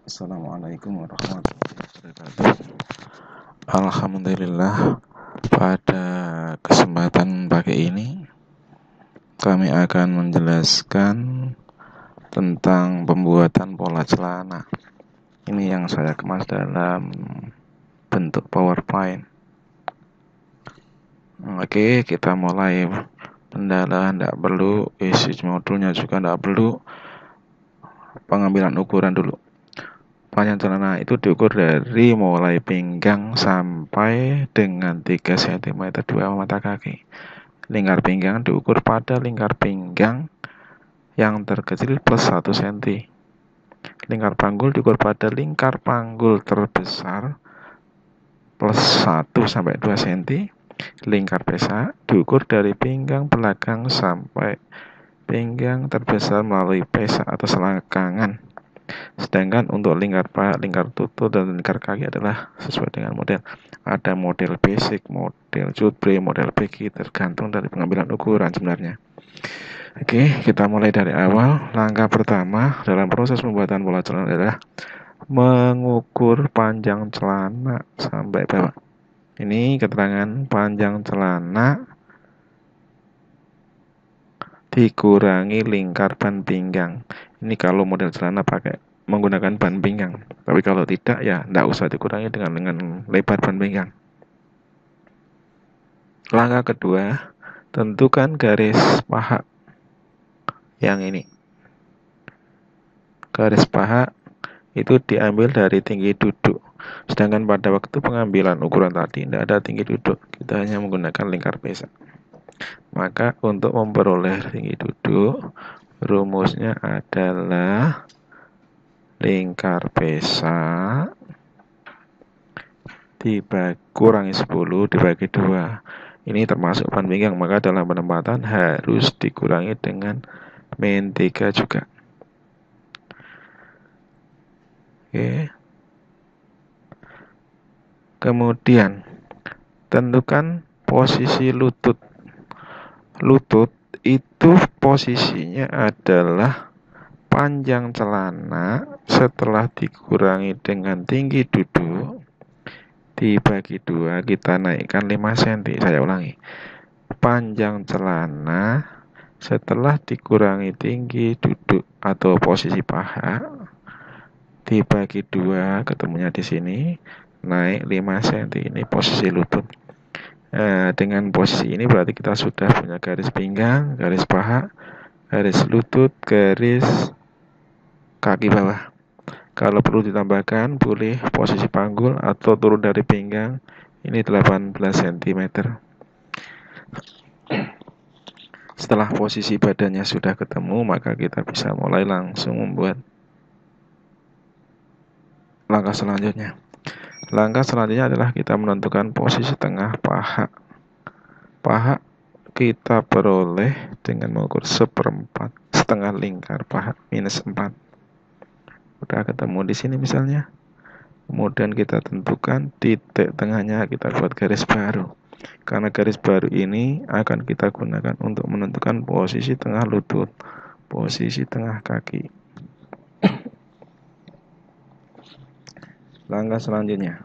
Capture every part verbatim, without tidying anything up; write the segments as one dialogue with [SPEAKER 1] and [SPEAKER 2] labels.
[SPEAKER 1] Assalamualaikum warahmatullahi wabarakatuh. Alhamdulillah, pada kesempatan pagi ini kami akan menjelaskan tentang pembuatan pola celana. Ini yang saya kemas dalam bentuk PowerPoint. Oke, kita mulai. Pendalaan tidak perlu, isi modulnya juga tidak perlu. Pengambilan ukuran dulu. Panjang celana itu diukur dari mulai pinggang sampai dengan tiga sentimeter dua mata kaki. Lingkar pinggang diukur pada lingkar pinggang yang terkecil plus satu sentimeter. Lingkar panggul diukur pada lingkar panggul terbesar plus satu sampai dua sentimeter. Lingkar pesa diukur dari pinggang belakang sampai pinggang terbesar melalui pesa atau selangkangan. Sedangkan untuk lingkar paha, lingkar tutut, dan lingkar kaki adalah sesuai dengan model. Ada model basic, model jutbre, model begi, tergantung dari pengambilan ukuran sebenarnya. Oke, kita mulai dari awal. Langkah pertama dalam proses pembuatan pola celana adalah mengukur panjang celana sampai bawah. Ini keterangan panjang celana dikurangi lingkar ban pinggang. Ini kalau model celana pakai menggunakan ban pinggang. Tapi kalau tidak, ya tidak usah dikurangi dengan dengan lebar ban pinggang. Langkah kedua, tentukan garis paha yang ini. Garis paha itu diambil dari tinggi duduk. Sedangkan pada waktu pengambilan ukuran tadi tidak ada tinggi duduk. Kita hanya menggunakan lingkar pesa. Maka untuk memperoleh tinggi duduk, rumusnya adalah lingkar pesa dibagi kurangi sepuluh dibagi dua. Ini termasuk ban pinggang, maka dalam penempatan harus dikurangi dengan min tiga juga. Oke. Kemudian tentukan posisi lutut. Lutut itu posisinya adalah panjang celana setelah dikurangi dengan tinggi duduk dibagi dua, kita naikkan lima sentimeter. Saya ulangi, panjang celana setelah dikurangi tinggi duduk atau posisi paha dibagi dua, ketemunya di sini, naik lima sentimeter. Ini posisi lutut. Nah, dengan posisi ini berarti kita sudah punya garis pinggang, garis paha, garis lutut, garis kaki bawah. Kalau perlu ditambahkan, boleh posisi panggul atau turun dari pinggang. Ini delapan belas sentimeter. Setelah posisi badannya sudah ketemu, maka kita bisa mulai langsung membuat langkah selanjutnya. Langkah selanjutnya adalah kita menentukan posisi tengah paha. Paha kita peroleh dengan mengukur seperempat, setengah lingkar paha minus empat. Udah ketemu di sini misalnya. Kemudian kita tentukan titik tengahnya, kita buat garis baru. Karena garis baru ini akan kita gunakan untuk menentukan posisi tengah lutut, posisi tengah kaki. Langkah selanjutnya.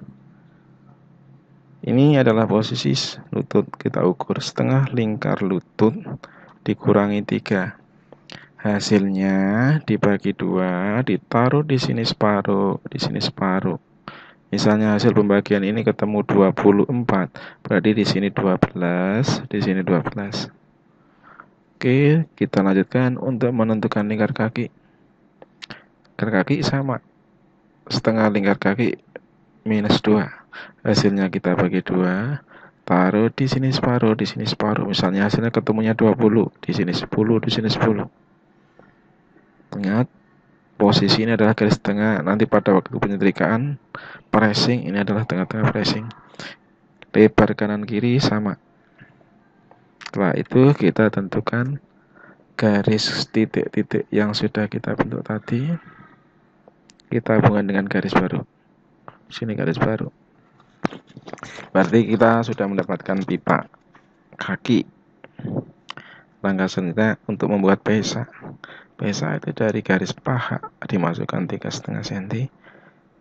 [SPEAKER 1] Ini adalah posisi lutut, kita ukur setengah lingkar lutut dikurangi tiga. Hasilnya dibagi dua, ditaruh di sini separuh, di sini separuh. Misalnya hasil pembagian ini ketemu dua puluh empat, berarti di sini dua belas, di sini dua belas. Oke, kita lanjutkan untuk menentukan lingkar kaki. Lingkar kaki sama, setengah lingkar kaki minus dua. Hasilnya kita bagi dua, taruh di sini separuh, di sini separuh. Misalnya hasilnya ketemunya dua puluh, di sini sepuluh, di sini sepuluh. Ingat, posisi ini adalah garis tengah. Nanti pada waktu penyetrikaan pressing, ini adalah tengah-tengah pressing. Lebar kanan kiri sama. Setelah itu kita tentukan garis titik-titik yang sudah kita bentuk tadi. Kita hubungkan dengan garis baru. Sini garis baru. Berarti kita sudah mendapatkan pipa kaki. Langkah selanjutnya untuk membuat pesa. Pesa itu dari garis paha dimasukkan tiga setengah senti,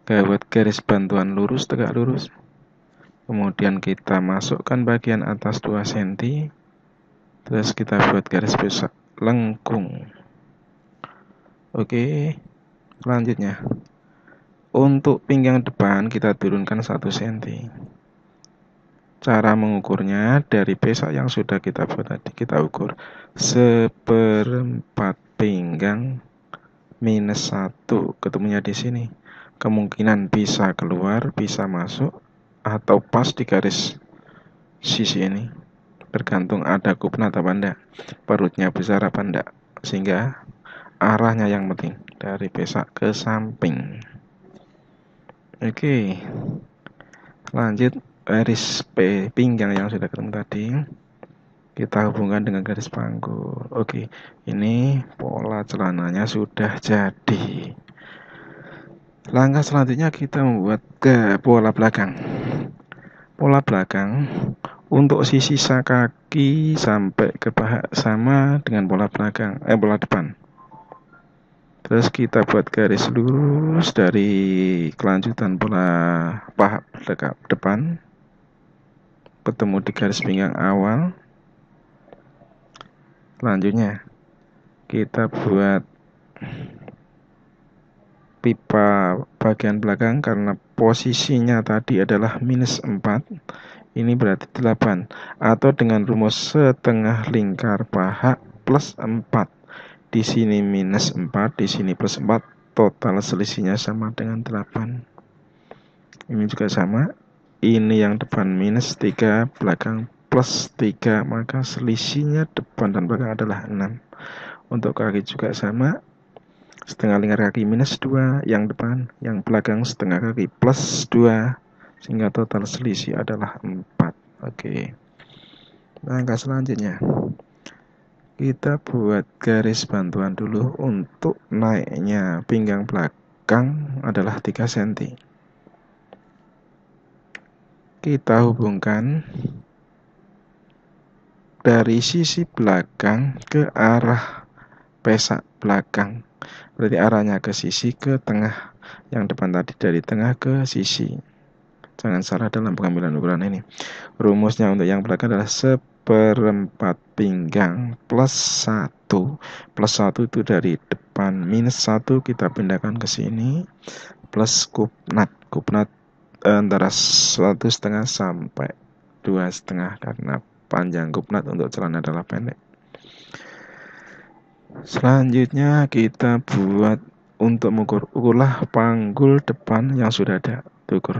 [SPEAKER 1] buat garis bantuan lurus, tegak lurus. Kemudian kita masukkan bagian atas dua sentimeter. Terus kita buat garis besar lengkung. Oke, selanjutnya untuk pinggang depan kita turunkan satu sentimeter. Cara mengukurnya dari pesak yang sudah kita buat tadi, kita ukur seperempat pinggang minus satu, ketemunya di sini. Kemungkinan bisa keluar, bisa masuk, atau pas di garis sisi ini. Tergantung ada kupnat apa enggak, perutnya besar apa enggak, sehingga arahnya yang penting dari pesak ke samping. Oke, lanjut garis P pinggang yang sudah ketemu tadi kita hubungkan dengan garis panggul. Oke, ini pola celananya sudah jadi. Langkah selanjutnya kita membuat ke pola belakang. Pola belakang untuk sisi kaki sampai ke paha sama dengan pola belakang, eh pola depan. Terus kita buat garis lurus dari kelanjutan pola paha depan, ketemu di garis pinggang awal. Selanjutnya kita buat pipa bagian belakang karena posisinya tadi adalah minus empat. Ini berarti delapan, atau dengan rumus setengah lingkar paha plus empat. Di sini minus empat, di sini plus empat, total selisihnya sama dengan delapan. Ini juga sama. Ini yang depan minus tiga, belakang plus tiga, maka selisihnya depan dan belakang adalah enam. Untuk kaki juga sama. Setengah lingkar kaki minus dua, yang depan, yang belakang setengah kaki plus dua, sehingga total selisih adalah empat. Oke. Langkah selanjutnya kita buat garis bantuan dulu. Untuk naiknya pinggang belakang adalah tiga sentimeter. Kita hubungkan dari sisi belakang ke arah pesak belakang. Berarti arahnya ke sisi, ke tengah. Yang depan tadi dari tengah ke sisi. Jangan salah dalam pengambilan ukuran ini. Rumusnya untuk yang belakang adalah seperempat pinggang plus satu. Plus satu itu dari depan, minus satu kita pindahkan ke sini, plus kupnat. Kupnat antara satu setengah sampai dua setengah karena panjang kupnat untuk celana adalah pendek. Selanjutnya kita buat untuk mengukur, ukurlah panggul depan yang sudah ada. Ukur.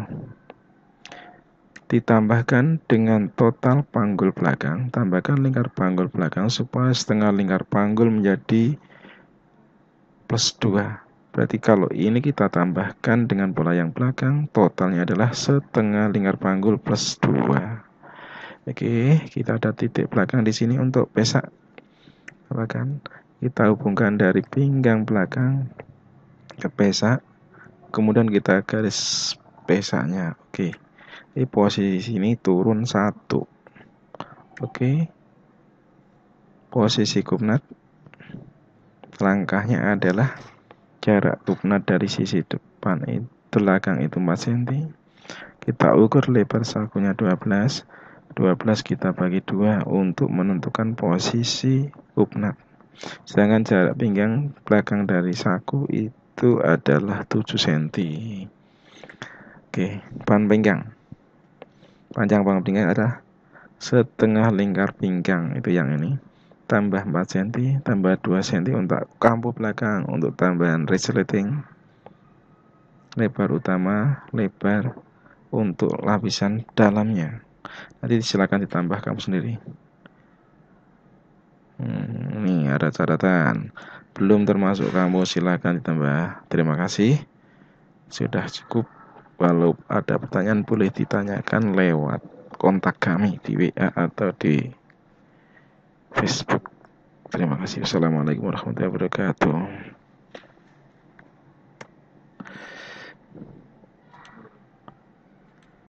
[SPEAKER 1] Ditambahkan dengan total panggul belakang, tambahkan lingkar panggul belakang supaya setengah lingkar panggul menjadi plus dua. Berarti kalau ini kita tambahkan dengan pola yang belakang, totalnya adalah setengah lingkar panggul plus dua. Oke, kita ada titik belakang di sini untuk pesak. Tambahkan, kita hubungkan dari pinggang belakang ke pesak, kemudian kita garis pesaknya. Oke. Di posisi ini turun satu. Oke. Posisi kupnat. Langkahnya adalah jarak kupnat dari sisi depan itu belakang itu empat sentimeter. Kita ukur lebar sakunya dua belas. dua belas kita bagi dua untuk menentukan posisi kupnat. Sedangkan jarak pinggang belakang dari saku itu adalah tujuh sentimeter. Oke, ban pinggang. Panjang pangkal pinggang adalah setengah lingkar pinggang, itu yang ini. Tambah empat sentimeter, tambah dua sentimeter untuk kampu belakang, untuk tambahan resleting. Lebar utama, lebar untuk lapisan dalamnya. Nanti silakan ditambah kamu sendiri. Hmm, ini ada catatan. Belum termasuk kamu, silakan ditambah. Terima kasih. Sudah cukup. Kalau ada pertanyaan boleh ditanyakan lewat kontak kami di W A atau di Facebook. Terima kasih. Wassalamualaikum warahmatullahi wabarakatuh.